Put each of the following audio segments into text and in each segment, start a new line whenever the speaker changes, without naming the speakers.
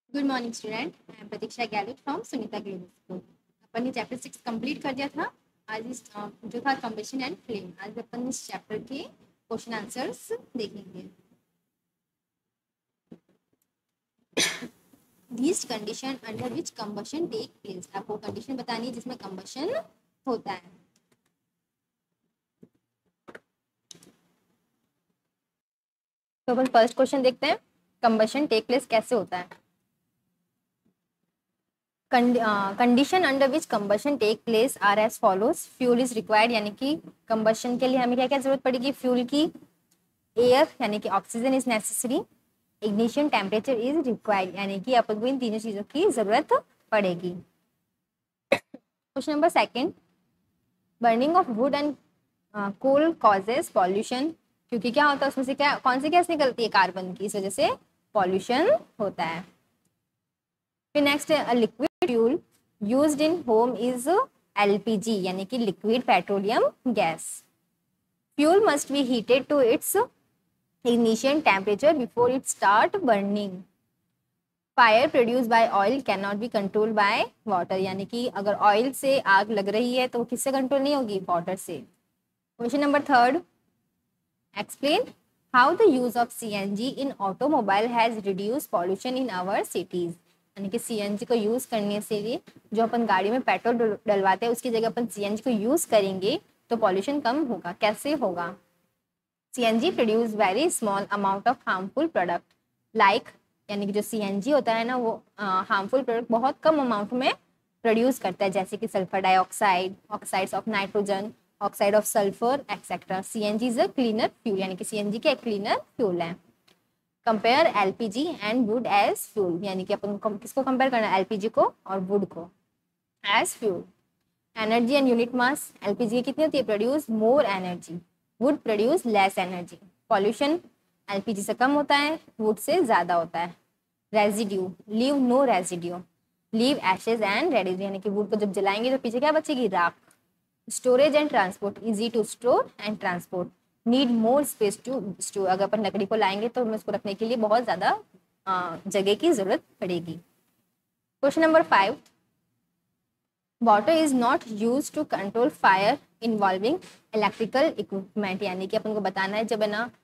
Good morning student. I am Pratiksha Gahlot from Sunita global school. अपन ने chapter 6 complete कर दिया था। आज इस जो था कंबशन एंड फ्लेम, आज अपन इस चैप्टर के क्वेश्चन आंसर्स देखेंगे। Least condition under which combustion take place, आपको कंडीशन बतानी है जिसमें कंबशन होता है। तो अपन फर्स्ट क्वेश्चन देखते हैं, कंबशन टेक प्लेस कैसे होता है। Condition under which combustion take place are as follows. Fuel is required, यानी कि कंबशन के लिए हमें क्या क्या जरूरत पड़ेगी, फ्यूल की। एयर यानी कि oxygen is necessary. Ignition temperature is required, यानी कि अपन को इन तीनों चीजों की जरूरत पड़ेगी। Question number second, burning of wood and coal causes pollution, क्योंकि क्या होता है उसमें से क्या कौन सी गैस निकलती है, कार्बन की, इस वजह से पॉल्यूशन होता है। फिर नेक्स्ट है liquid fuel used in home is LPG, यानी कि liquid petroleum gas. Fuel must be heated to its ignition temperature before it start burning. Fire produced by oil cannot be controlled by water, यानी कि अगर oil से आग लग रही है तो वो किससे कंट्रोल नहीं होगी, वाटर से। Question number third, explain how the use of CNG in automobile has reduce pollution in our cities, यानी कि सीएनजी को यूज करने से लिए जो अपन गाड़ी में पेट्रोल डलवाते हैं उसकी जगह अपन सीएनजी को यूज करेंगे तो पॉल्यूशन कम होगा। कैसे होगा? CNG produce very small amount of harmful product like, यानी कि जो CNG होता है ना वो हार्मफुल प्रोडक्ट बहुत कम अमाउंट में प्रोड्यूस करता है, जैसे कि sulphur dioxide, oxides of nitrogen, oxide of sulphur etcetera. CNG is a cleaner fuel, यानी कि CNG का एक क्लीनर फ्यूल है। Compare LPG and wood as fuel, यानी कि अपन किसको कंपेयर करना है, LPG को और वुड को as fuel. Energy and unit mass, LPG की कितनी होती है, produce more energy, wood produce less energy. Pollution LPG से कम होता है, वुड से ज्यादा होता है। Residue, leave no residue, leave ashes and residue, यानी कि वुड को जब जलाएंगे तो पीछे क्या बचेगी, राख। Storage and transport, easy to store and transport, need more space to store, अगर अपन लकड़ी को लाएंगे तो हमें उसको रखने के लिए बहुत ज्यादा जगह की जरूरत पड़ेगी। Question number 5, water is not use to control fire involving electrical equipment, यानी कि अपन को बताना है जब है ना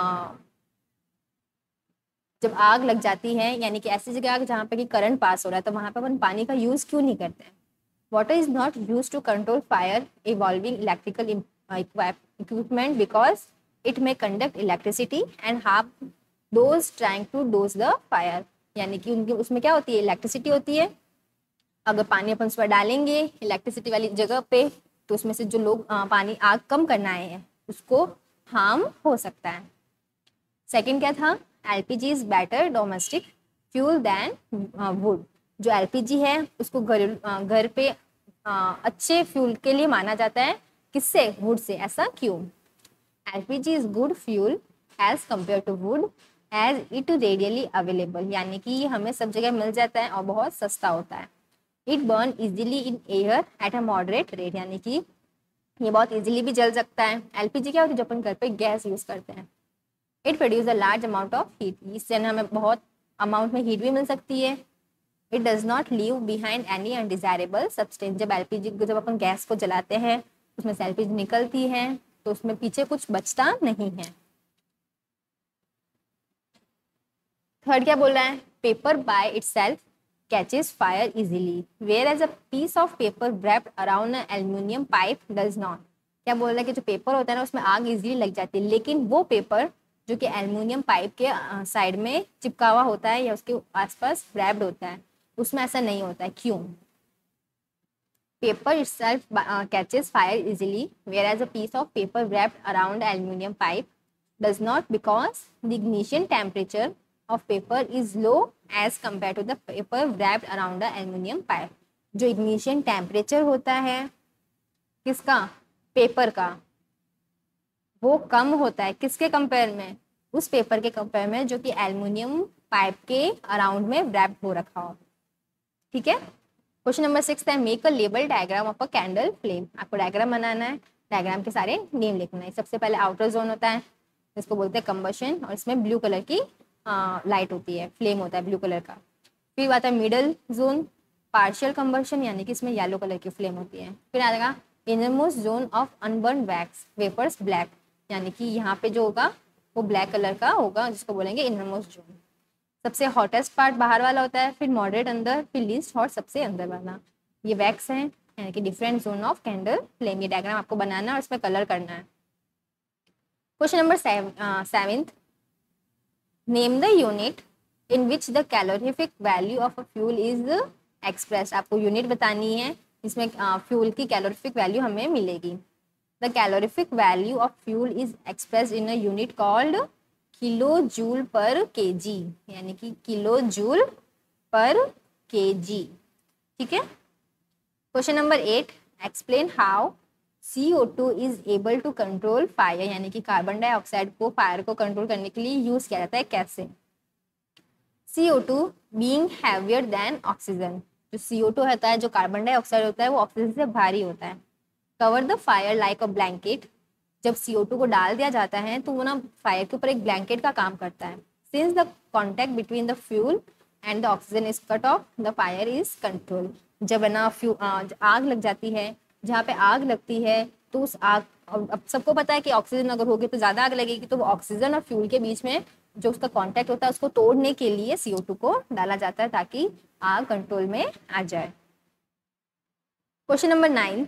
जब आग लग जाती है, यानी कि ऐसी जगह आग जहाँ पे कि करंट पास हो रहा है तो वहां पे अपन पानी का यूज क्यों नहीं करते हैं। Water is not use to control fire involving electrical equipment because it may conduct electricity and harm those trying to douse the fire, यानी कि उनकी उसमें क्या होती है, इलेक्ट्रिसिटी होती है। अगर पानी अपन उस पर डालेंगे इलेक्ट्रिसिटी वाली जगह पे तो उसमें से जो लोग पानी आग कम करना आए हैं उसको हार्म हो सकता है। सेकंड क्या था, LPG is better domestic fuel than wood, जो LPG है उसको घर पे अच्छे फ्यूल के लिए माना जाता है, किससे, वुड से। ऐसा क्यों? LPG is good fuel as compare to wood as it readily available, यानी कि ये हमें सब जगह मिल जाता है और बहुत सस्ता होता है। It burn easily in air at a moderate rate, यानी कि ये बहुत इजीली भी जल सकता है। LPG क्या होती है, जो अपन घर पे गैस यूज करते हैं। It produce a large amount of heat, इससे हमें बहुत अमाउंट में हीट भी मिल सकती है। It does not leave behind any undesirable substance, जब LPG जब अपन गैस को जलाते हैं उसमें से LPG निकलती है तो उसमें पीछे कुछ बचता नहीं है। थर्ड क्या बोल रहा है, paper by itself catches fire easily whereas a piece of paper wrapped around an aluminum pipe does not। क्या बोल रहा है कि जो पेपर होता है ना उसमें आग इजीली लग जाती है, लेकिन वो पेपर जो कि एल्युमिनियम पाइप के साइड में चिपका हुआ होता है या उसके आसपास wrapped होता है उसमें ऐसा नहीं होता है। क्यों? Paper itself catches fire easily whereas a piece of paper wrapped around aluminum pipe does not because the ignition temperature of paper is low as compared to the paper wrapped around the aluminum pipe। जो ignition temperature होता है किसका, paper का, वो कम होता है किसके compare में, उस पेपर के कंपेयर में जो कि एल्युमिनियम पाइप के अराउंड में wrapped हो रखा हो। ठीक है। क्वेश्चन नंबर 6 है, make a label diagram of a candle flame, आपको डायग्राम बनाना है, डायग्राम के सारे नेम लिखना है। सबसे पहले आउटर जोन होता है इसको बोलते हैं कंबशन, और इसमें ब्लू कलर की लाइट होती है, फ्लेम होता है ब्लू कलर का। फिर आता है मिडल जोन पार्शियल कंबशन, यानी कि इसमें येलो कलर की फ्लेम होती है। फिर आएगा innermost zone of unburnt wax vapours black, यानी कि यहाँ पे जो होगा वो ब्लैक कलर का होगा, जिसको बोलेंगे इनरमोस्ट जोन। सबसे हॉटेस्ट पार्ट बाहर वाला होता है, फिर मॉडरेट अंदर, फिर लीस्ट हॉट सबसे अंदर वाला। ये वैक्स है, यानी कि different zone of candle flame. ये डायग्राम आपको बनाना है और इसमें कलर करना है। Question number 7th, name the unit in which the calorific value of a fuel is express. आपको यूनिट बतानी है इसमें फ्यूल की कैलोरीफिक वैल्यू हमें मिलेगी। The calorific value of fuel is express in a unit called kilo joule per KG, यानी कि kilo joule per KG. ठीक है। Question number 8, explain how CO2 is able to control fire, यानी कि carbon dioxide को fire को control करने के लिए यूज किया जाता है, कैसे। CO2 being heavier than oxygen, जो CO2 होता है, जो कार्बन डाइऑक्साइड होता है, वो ऑक्सीजन से भारी होता है। Cover the fire like a blanket, जब CO2 को डाल दिया जाता है तो वो ना फायर के ऊपर एक ब्लैंकेट का काम करता है। Since the contact between the fuel and the oxygen is cut off, the fire is control. जब है ना आग लग जाती है, जहाँ पे आग लगती है तो उस आग, अब सबको पता है कि ऑक्सीजन अगर होगी तो ज़्यादा आग लगेगी, तो ऑक्सीजन और फ्यूल के बीच में जो उसका कांटेक्ट होता है उसको तोड़ने के लिए CO2 को डाला जाता है ताकि आग कंट्रोल में आ जाए। क्वेश्चन नंबर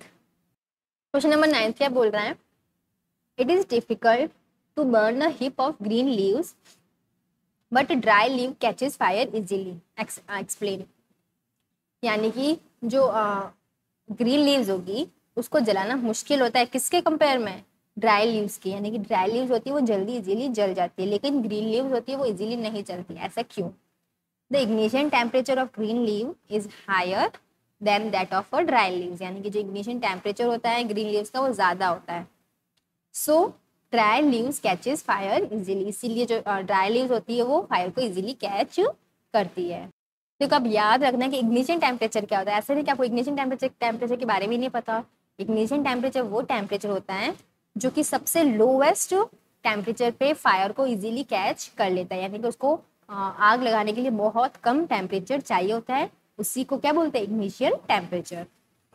9 क्या बोल रहा है, it is difficult to burn a heap of green leaves but dry leave catches fire easily, explain. यानी कि जो ग्रीन लीव्स होगी उसको जलाना मुश्किल होता है, किसके कंपेयर में, ड्राई लीव्स की। यानी कि ड्राई लीव्स होती है वो जल्दी इजीली जल जाती है, लेकिन ग्रीन लीव्स होती है वो इजीली नहीं जलती। ऐसा क्यों? The ignition temperature of green leave is higher than that of a dry leaves, यानी कि जो इग्निशन टेम्परेचर होता है ग्रीन लीव्स का वो ज़्यादा होता है। So dry leaves catches fire easily, इसीलिए जो ड्राई लीव्स होती है वो फायर को इजीली कैच करती है। तो अब याद रखना कि इग्निशन टेम्परेचर क्या होता है। ऐसे नहीं कि आपको इग्निशन टेम्परेचर के बारे में नहीं पता। इग्निशन टेम्परेचर वो टेम्परेचर होता है जो कि सबसे लोवेस्ट टेम्परेचर पे फायर को इजीली कैच कर लेता है, यानी कि उसको आग लगाने के लिए बहुत कम टेम्परेचर चाहिए होता है, उसी को क्या बोलते हैं, ignition temperature.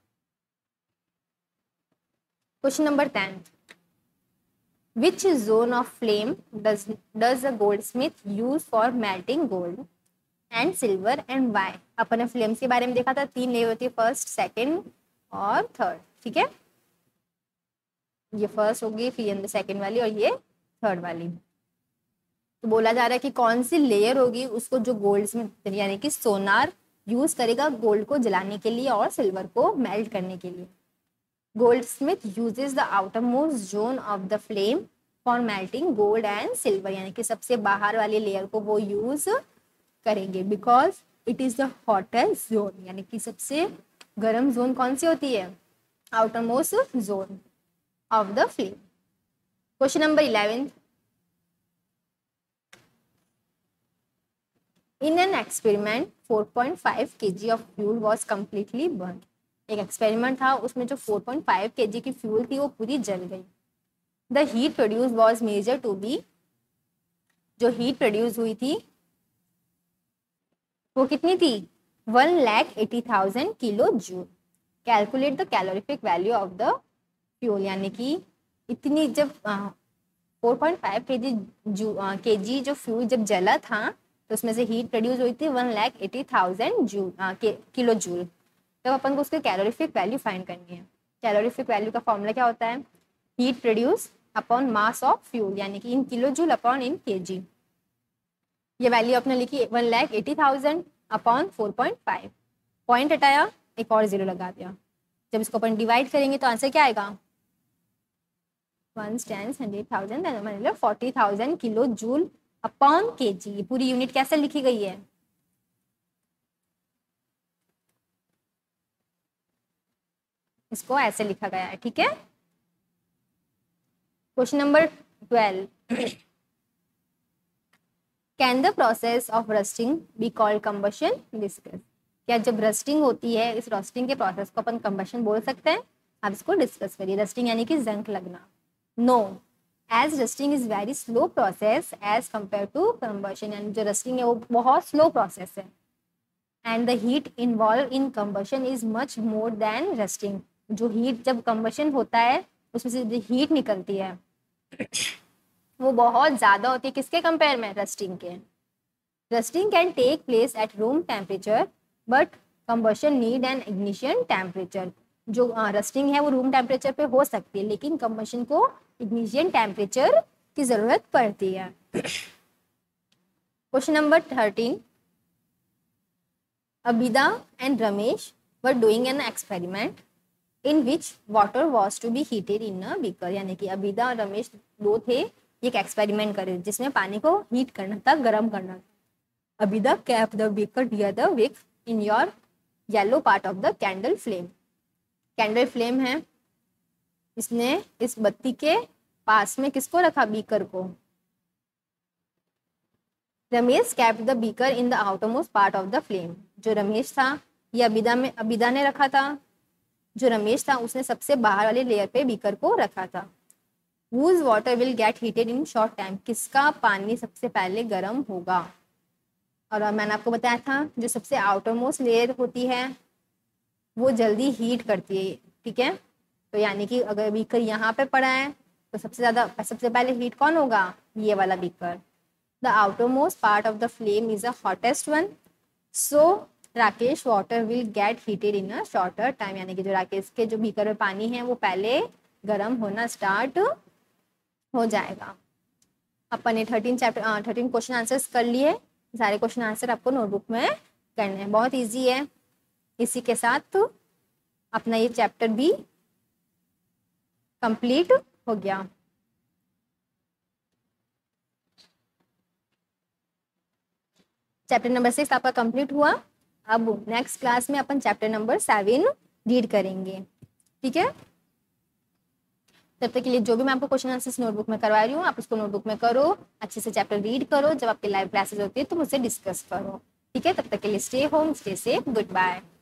Question number 10, which zone of flame does a goldsmith use for melting gold and silver and why. अपन ने फ्लेम्स के बारे में देखा था, 3 लेयर होती है, फर्स्ट, सेकंड और थर्ड। ठीक है, ये फर्स्ट होगी, फिर सेकंड वाली और ये थर्ड वाली। तो बोला जा रहा है कि कौन सी लेयर होगी उसको जो गोल्डस्मिथ यानी कि सोनार यूज करेगा गोल्ड को जलाने के लिए और सिल्वर को मेल्ट करने के लिए। Goldsmith uses the outer most zone of the flame for melting gold and silver, यानी कि सबसे बाहर वाली लेयर को वो यूज करेंगे because it is the hottest zone, यानी कि सबसे गर्म जोन कौन सी होती है, outer most zone of the flame. Question number 11, in an experiment 4.5 kg of fuel was completely burn. एक एक्सपेरिमेंट था, उसमें जो 4.5 kg की फ्यूल थी वो पूरी जल गई। The heat produce was measure to be, जो हीट प्रोड्यूस हुई थी वो कितनी थी, 1,80,000 kilo joule. Calculate the calorific value of the fuel, यानी कि इतनी जब 4.5 kg जो फ्यूल जब जला था तो उसमें से हीट प्रोड्यूस हुई थी 1,80,000 किलो जूल। तब अपन को उसकी कैलोरीफिक वैल्यू फाइंड करनी है। कैलोरीफिक वैल्यू का फॉर्मूला क्या होता है, heat produce upon mass of fuel, यानी कि in kilo joule upon in kg। ये वैल्यू आपने लिखी 1,80,000 अपॉन 4.5, पॉइंट हटाया, एक और जीरो लगा दिया। जब इसको अपन डिवाइड करेंगे तो आंसर क्या आएगा, 1 10 100,000 मतलब 40,000 किलो जूल अपॉन kg। पूरी यूनिट कैसे लिखी गई है, इसको ऐसे लिखा गया है। ठीक है। Question number 12, can the process of rusting be called combustion, discuss. क्या जब रस्टिंग होती है, इस रस्टिंग के प्रोसेस को अपन कंबशन बोल सकते हैं, आप इसको डिस्कस करिए। रस्टिंग यानी कि जंग लगना। No, as rusting is very slow process as compare to combustion, यानी जो रस्टिंग है वो बहुत स्लो प्रोसेस है and the heat involve in combustion is much more than rusting. जो हीट जब कंबशन होता है उसमें से जो हीट निकलती है वो बहुत ज़्यादा होती है किसके कंपेयर में, रस्टिंग के। Rusting can take place at room temperature but combustion need an ignition temperature. जो रस्टिंग है वो रूम टेम्परेचर पे हो सकती है लेकिन कंबशन को इग्निशन टेम्परेचर की ज़रूरत पड़ती है। Question number 13, Abida and Ramesh were doing an experiment in which water was to be heated in a beaker। यानी कि अबिदा और रमेश दो थे, एक एक्सपेरिमेंट करे जिसमें पानी को हीट करना था, गर्म करना था। Abida kept the beaker near the wick in your yellow part of the candle flame। Candle flame है, इसने इस बत्ती के पास में किसको रखा, बीकर को। Ramesh kept the beaker in the outermost part of the flame। जो रमेश था ये अबिदा ने रखा था, जो रमेश था उसने सबसे बाहर वाले लेयर पे बीकर को रखा था। whose water will get heated in short time। किसका पानी सबसे पहले गर्म होगा। और मैंने आपको बताया था जो सबसे आउटर मोस्ट लेयर होती है वो जल्दी हीट करती है, ठीक है। तो यानी कि अगर बीकर यहाँ पे पड़ा है तो सबसे पहले हीट कौन होगा, ये वाला beaker. The outer most part of the flame is the hottest one, so Rakesh water will get heated in a shorter time. यानी कि जो राकेश के जो बीकर में पानी है वो पहले गर्म होना स्टार्ट हो जाएगा। अपन ने 13 क्वेश्चन आंसर्स कर लिए। सारे क्वेश्चन आंसर आपको नोटबुक में करने हैं, बहुत इजी है। इसी के साथ अपना ये चैप्टर भी कंप्लीट हो गया। चैप्टर नंबर 6 आपका कंप्लीट हुआ। अब नेक्स्ट क्लास में अपन चैप्टर नंबर 7 रीड करेंगे, ठीक है। तब तक के लिए जो भी मैं आपको क्वेश्चन आंसर्स नोटबुक में करवा रही हूँ आप उसको नोटबुक में करो, अच्छे से चैप्टर रीड करो। जब आपकी लाइव क्लासेस होती है तो मुझसे डिस्कस करो, ठीक है। तब तक के लिए stay home, stay safe, good bye.